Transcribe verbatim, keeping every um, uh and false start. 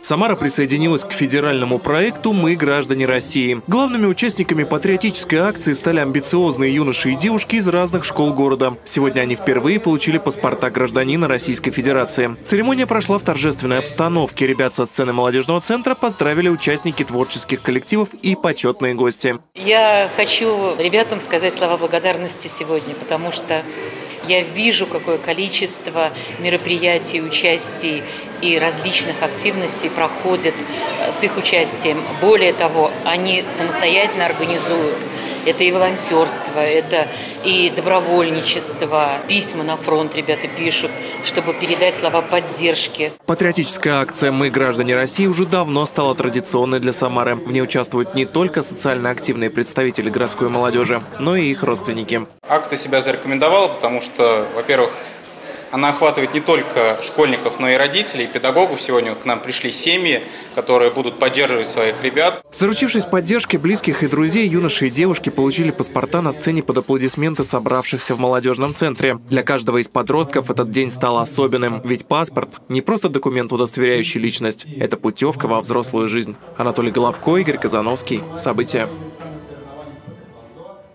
Самара присоединилась к федеральному проекту «Мы граждане России». Главными участниками патриотической акции стали амбициозные юноши и девушки из разных школ города. Сегодня они впервые получили паспорта гражданина Российской Федерации. Церемония прошла в торжественной обстановке. Ребят со сцены молодежного центра поздравили участники творческих коллективов и почетные гости. Я хочу ребятам сказать слова благодарности сегодня, потому что я вижу, какое количество мероприятий, участий и различных активностей проходит с их участием. Более того, они самостоятельно организуют. Это и волонтерство, это и добровольничество. Письма на фронт ребята пишут, чтобы передать слова поддержки. Патриотическая акция «Мы граждане России» уже давно стала традиционной для Самары. В ней участвуют не только социально активные представители городской молодежи, но и их родственники. Акция себя зарекомендовала, потому что, во-первых, она охватывает не только школьников, но и родителей, и педагогов. Сегодня к нам пришли семьи, которые будут поддерживать своих ребят. Заручившись поддержкой близких и друзей, юноши и девушки получили паспорта на сцене под аплодисменты собравшихся в молодежном центре. Для каждого из подростков этот день стал особенным, ведь паспорт – не просто документ, удостоверяющий личность, это путевка во взрослую жизнь. Анатолий Головко, Игорь Казановский. События.